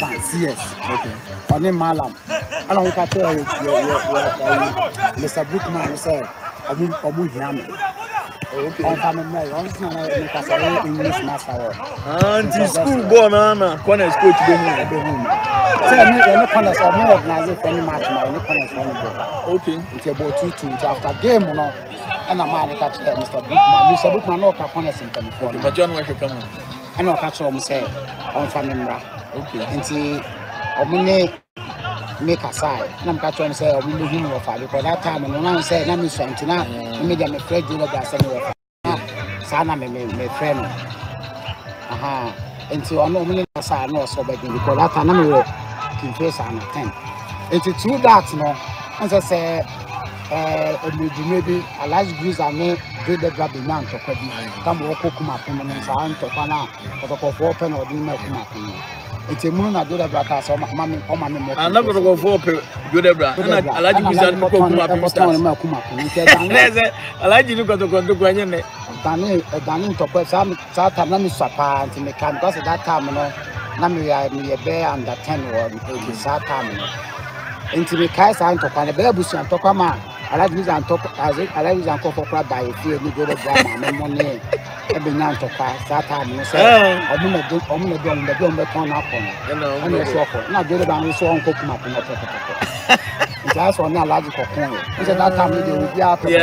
advance, yes. Okay. On him, Malam. I don't want to tell you, Mr. Bookman said, Obu Yami. Okay. On family, on English master. Auntie school born on corner school to the say no corners or no organize any match, no corners for okay. It's about 2-2 after game, no. And a man catch Mr. Bookman. Mr. Bookman no corners in the but John Wake come on. I know catch on say on family. Okay. Until Omine make a side. I'm catching say Omine him or father because that time and when I say na me Santina, immediately me Fred did that say Sana me friend. Aha. Until I know me side no so bad because that time me work in face and 10. Until through that no, as I say maybe Alhaji Grunsah me Joe Debrah be nan to kwadi. Come work kuma pon no sa an to pana. Kotoko for open or din na kuma pon. It's a moon at Joe Debrah, so mammy, or mammy, I'm not going to go for Joe Debrah. I like you to I like you to go to Guanyan. Danny to put some Nami Sapa and mechanic because at that time, Nami, a bear under 10 or 80 Satam. Into the Kais and to find a bear bush and Tokama. I like this and talk as it. I like this and talk for by a few Joe Debrah, money. Every night to pass that time, you say, I'm going to do the drum that turn up on it. And it's awful. Not good about this one, cook up in the top. It's also not logical point. It's at that time we will be out of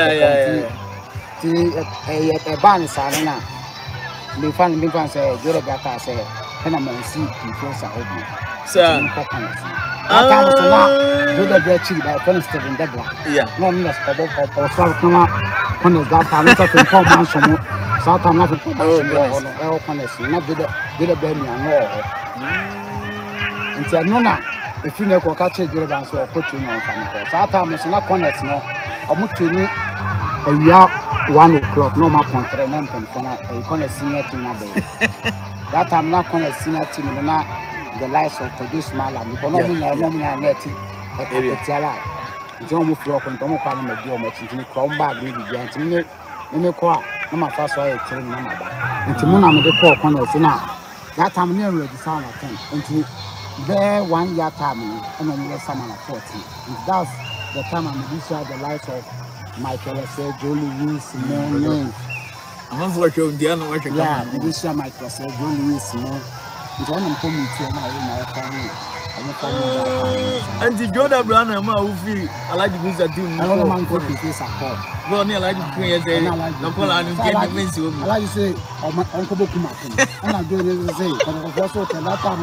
a band sign now. We find me and say, Joe Debrah say, and I'm going to see you close at home. Sir, that time was not Joe Debrah cheap by Stephen Oduro. Yeah, no, no, or South when that time, it's a 4 months or more. South Africa, all connects, not did a baby and all. Until Nona, if you never catch a good answer or put you on Family. South Africa, not connects, no, or much to me a year 1 o'clock, no more contrament and a connect senior team. That time, not connect senior team, not the lives of produce Malam, because normally I met it at Tiala. It's almost flock and don't call him a deal much into the crown bag, maybe giant. In the car, no my first way to remember. And to Mona with the 4 corners now. That time near the sound of 10. Until there 1 year time and then there's someone at 14. And that's the time I'm the life of Michael said, Jolie Willis, no. I'm not sure the other way. Yeah, this year Michael said, Jolie Willis, no. It's one of them to my family. And the Joe Debrah who feel Alhaji Grunsah do no man go to face support. Well, near like you say, no call and get the wins you. I like to say, Uncle Bookman. And I'm doing it to say, but also tell that time,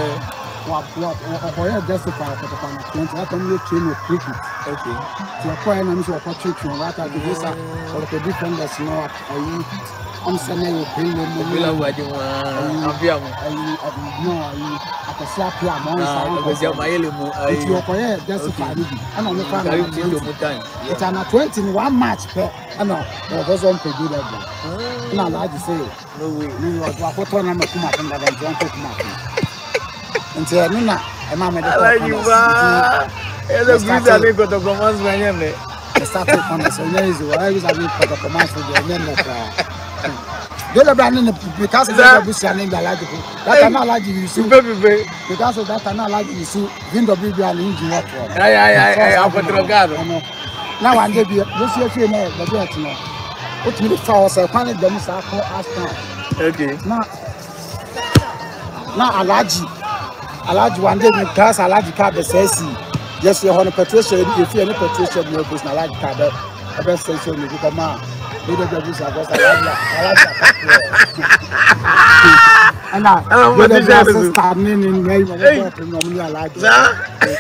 what justify for the plan. I can make chain of cricket. Okay. To acquire an opportunity to write out the visa or the different that's not I'm saying you bring them no, I can slap you among it's your career, that's a and I'm not it's an 21 match per I know there was on to do that. And I like to say, no way, you are what one I'm a come up and I don't come up. And say, Nina, a mamma, I like you. There's a good got the romance when you started on the Sundays, I was having Kotoko Mechanic. Joe Debrah because of that named Alhaji. That can not like you see because of that can not like you see VW and engine work. Now I give you this year the bet no. What me for say can them say for Aston. Okay. Now Alhaji one day me class Alhaji card the says yes you on Patricia if you any Patricia you go na Alhaji card the best station you come on. And now, what is that? Standing in name of the normally I like that.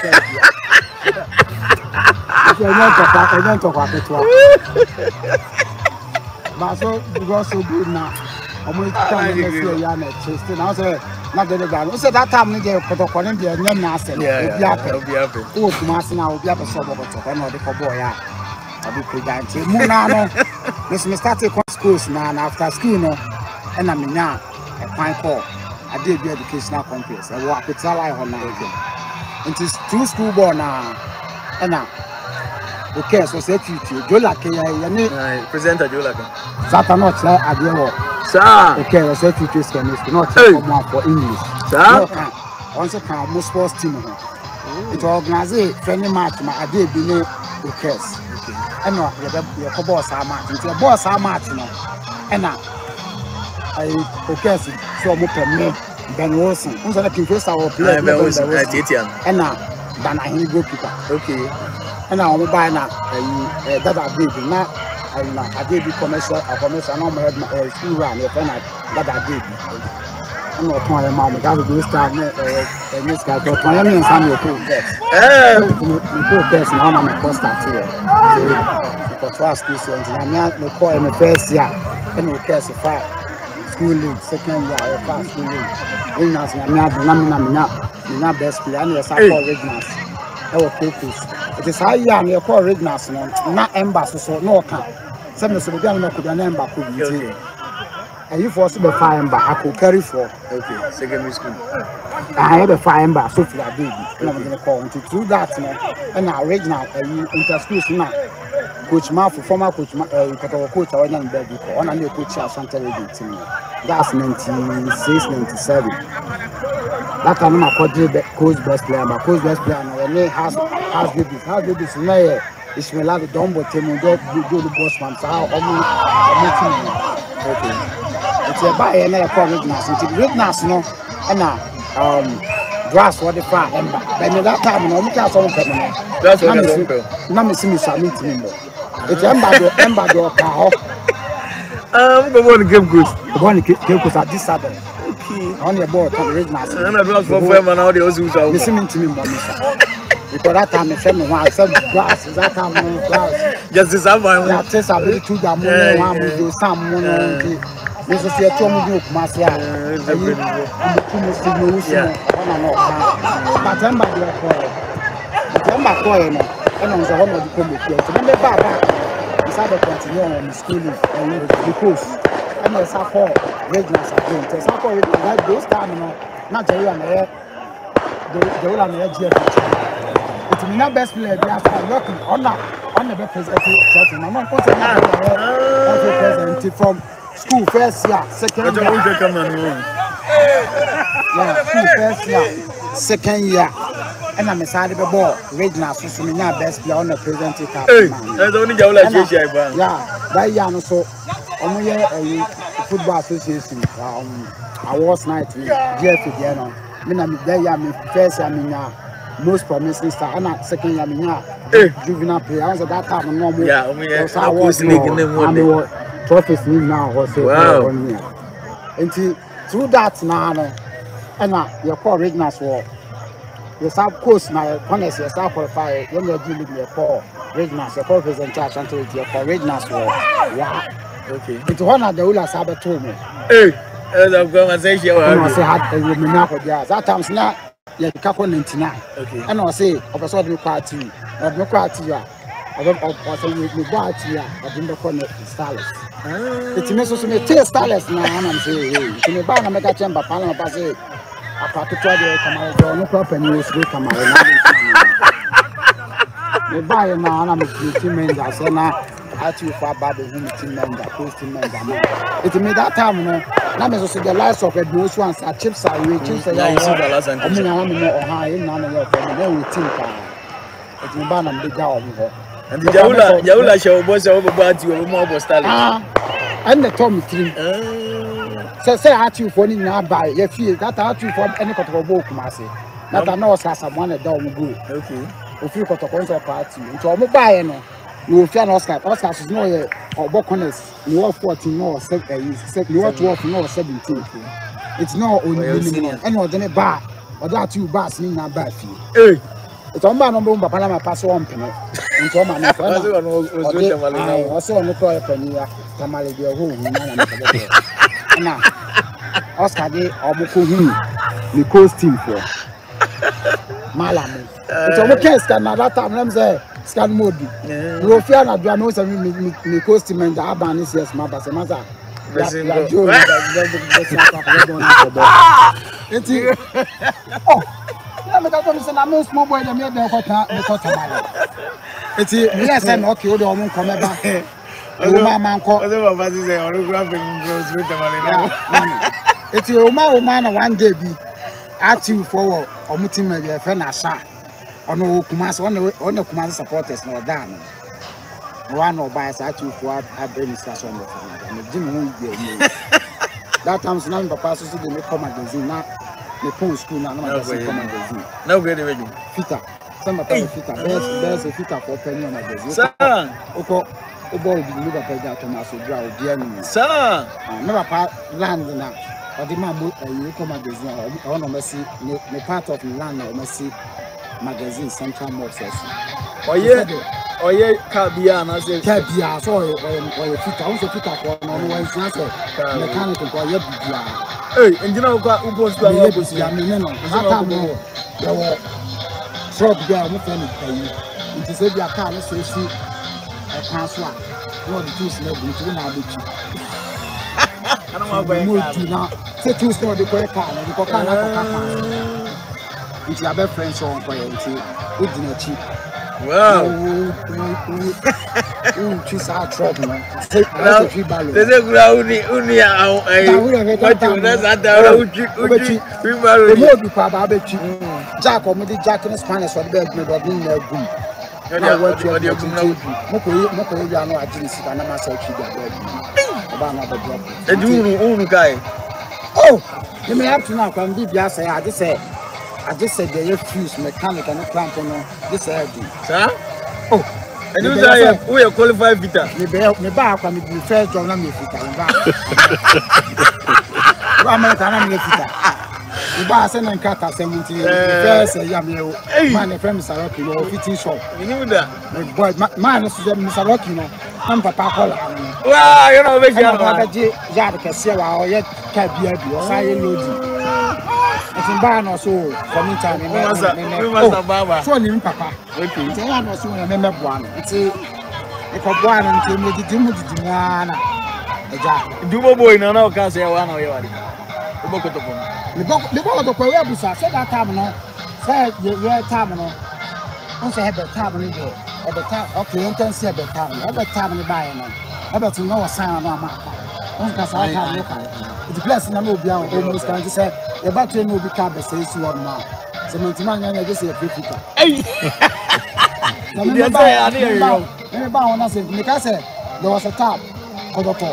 I don't talk about it. But so because so good now. I'm going to tell you that I say not the guy. So that time they Kotoko India name now say Obiape. Oh, Kumasi now Obiape so about I know the boy. I'll be pregnant. Munano. Miss started schools now after school no. And I mean now a fine call. I did the educational complex. I work with Salai on now again. It is 2 school born now. And now okay, so say to you, Jola Kaya, presenter Jola. Satan not say Yeboah. Sir. Okay, I say to you, not for English. Sir. once a most sports team. It organizes friendly match. I did be no request. And no, your boss are match. It's your boss are match. And I request from me. Ben Wilson, who's a first our player, and now than I goalkeeper. Okay, and now I'm buying that I did not. I did commercial, no my school run, that I did. I'm not trying to mom, that will be starting a new sky, but I mean, some of your cool guests, now I'm a constant here. For trust this, and I'm not the call in the first year, and we cast a fire. School league, second year, or first school league. In us, I'm not best player, and yes, I call Regnus. Our focus. It is high young, you call Regnus, not embassy, so no account. Some of the young could an ember could be okay. And you force the fire ember, I could carry for. Okay, secondary school. I had a fire ember, so for that baby. I'm going to call into do that, and now Regnus, interschool now. Coach Mafo, former coach, Kotoko coach, I went on baby, on a new coach, Santa Lady team. That's 96, 97. That time I called coach best player, but coach best player, and they has babies, no, it's me like the Dumbo team, and do the boss man, so how okay. It's a buy and I call Regnus, it's a Regnus, no, and grass for the fire, and by that time, no, we can't solve it. That's what I'm saying. It's ember door car. I'm going to give goods. I'm going to give goods at this Saturday. Okay. On your board, I'm reading now. I'm not for them and all the others. Listening to me, because that time, I said, no, I said, grass, that time, no grass. Just as I'm going to test a bit to the moon, one will do some moon. This is your Tomo Marcia. But ember door car. Ember coin. And on the home of the community, remember Baba, decided to continue on the schooling and because and there's a four Regnus again. There's a four like those time, not Jerry and the old and the GF. It's my best player, they are working on the representative. My mom was a representative from school first year, second year. Yeah, school first year, second year. And I'm a side of the ball, Regnus, so me now best player on the present. Hey, that's only Jawla. Yeah, that year so only a football association. Awards night, GF again. That year, me first year, me most promising star, and second year, me juvenile player. At that time, no more. Yeah, I was league trophies now, wow. And through that now, and your call Regnus war. Yes, of course, my honest, yes, I qualify when you're dealing with your call Regnus, your call presentation until your call Regnus war. Yeah, okay. It's one of the Ula Sabbath told me. Hey, I'm going to say, I say, had a Minako jazz. That time's not like Capo 99. Okay. And I say, of a sort of party, of no criteria. I don't also with me bar here, I didn't call it Stylus. It's a message to me, tell Stylus now, and I'm saying, to me, Bana make a chamber, Panama Passage. I can't try to come out, no problem, you will come out. The buyer now, I'm a team member, I say now, I too far bad the team member, post team member. It's made that time, now I'm also the last of it, most ones are chips are rich, chips are $1 and I'm more high, none of your family, we think it's a ban and big down. And the Jaula show was over about you, more style. And the Tommy team. Say, I you for now by your feel that I you from any kind of book, Massy. That I know as someone a dog go. Okay. If you got a concert party, into a mobile, you will fear Oscar. Oscar is no or Boconus, you are 14 or 7, you are 12 or 17. It's no only any other bar or that you bars in a bad fee. Hey, it's on my number, Panama pass one penny. Into a man, also on the call penny, Tamale, your home. Now, Oscar de Obuku, the coast team for Malam. It's a okay scan at that time. I'm saying, scan mode. You fear not, you are not saying the coast team and the Aban is yes, my bass. Oh, I'm a small boy, I made the it's yes, and okay, you don't come back. Man called it's your man one day be active for omuti me be fe na sha ono Kumasi on the Kumasi supporters no dan one or by active for abeni station no Jim won be that time so papa so dey make magazine na me pon school na magazine na go dey ready fita some papa fita there's a fita for penny magazine sir oko obo bi ni papa ja Thomas Oduro obi ani sir na papa land na or the man magazine or no mercy me part of the land or mercy magazine central mosques oye kabia na say kabia so oye fita won so fita ko no one say mechanic ko oye bibia engineer ko post ko oye bibia me no ata mo yo truck bia mo fe ni tayi nti se bia car no so si e kan so a no the tools na bu nti na abechi ana ma gba na se tools no de ko car na ko car na ko car nti abe friends on ko ye nti o dina chi wow choose our trouble man take balance they say uni what you that's that uchi balance no be pa ba bechi jack o me di jack in Spanish or be do na gum na what you mo ko ya no agiri sika na ma sa chi ga ba na be drop e di unu kai oh you may have to now can be bia say I just said they fuse mechanic and clamp on this head. Sir? Oh, and you say we are qualified vita. Me back when me first job na me vita. America na me vita. We ba say na nkata 70. First ya me man friend Mr. Rocky no fitting shop. You know that? Boy man so Mr. Rocky no. Am papa call. Wow, you know we ya na ga ya de kese wa o ye ka bia bi o say loading. It's no so for me time so ni papa okay it's no so na me boa it's e ko boa na nti me didi mu na eja dubo boy na o ka say wa na o ye wari o Kotoko le Kotoko we busa say that time no say ye time no on say have time no go at the time okay enten say be time no be time no buy no e be to no sign no amaka on ka say time no kan the place na no bia o almost can say e ba to no bi ka be say si one ma se mentima nya just say Africa na me ba wona say me ka say there was a tap Kotoko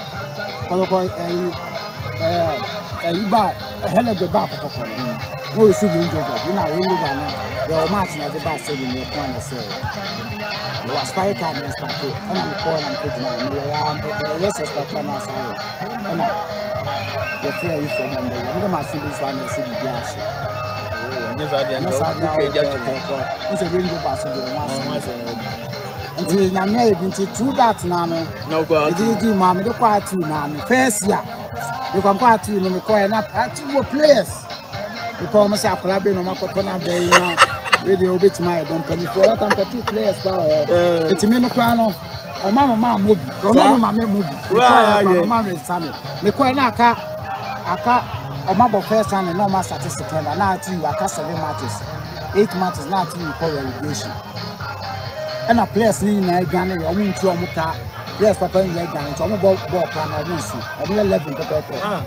ba hele de ba Kotoko no see me job you know we live na the match na the ba say me plan say we was fight and start to and call and put na me ya yes start na say na the fear is from the ma see this one see the gas yes I dey it's a window pass the one until na me binti true that na no go di ma me dey kwatu na me first year you can kwatu no me call na two players because me say akora be no makoto na be na we dey obet my don penny for that time two players ba it me no kwa no o mama mobi o mama mobi mama me same me call na aka o mama first time no ma statistics na ati aka 7 matches 8 matches na ati you call relegation and a players ni na Ghana o mu ntu o mu ka players papa ni Ghana so o mu ball plan na o nsu o mu 11 papa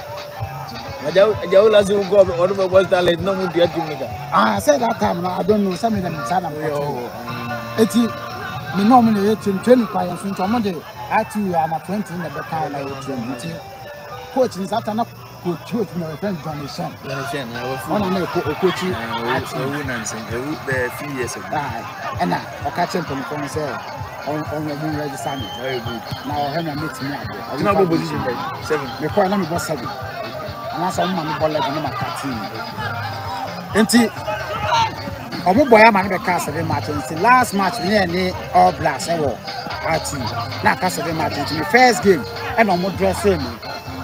Ajaw la go or was talent no mu dia timika I said that time I don't know some of them sana eti me no me na 20 kwa so ntu o mu de ati you are 20 in the back na you 20 coach ni sata na coach my friend Jonathan on na coach ati ewu nansen ewu be few years ago and na o ka champion ko say on your moon register me very good now I have meet me you know position 7 me ko na me go 7 and so me ball like number 13 enti omo boy am na be ka 7 match enti last match me all blacks e wo ati na ka 7 match enti first game and omo dressing me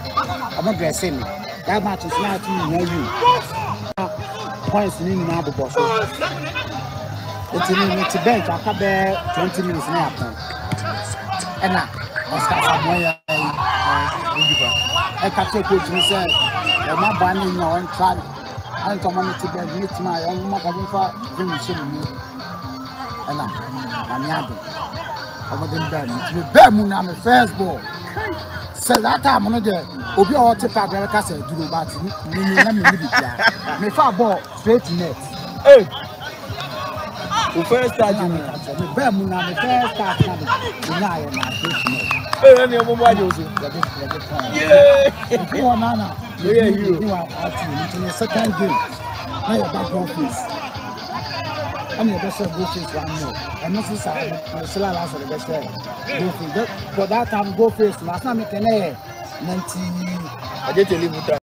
that match is not you points ni na bobo so enti ni ti bench aka be 20 minutes na happen and na Oscar Samoya I can take it to say my banning no on try and community bed meet my own mother for finish me and I'm yabbing over them bed me first ball So that time on there, Obi or Tipa America said, do about me far ball straight net. Hey, who first started me? Bemuna, the first start, Hey, any of them, why you say? Yeah, Nana, you are out in the second game. Now you're back office. I'm your best go face one more. And this is the last of the best go face. For that time, go face last time, I can 90. I get to live with that.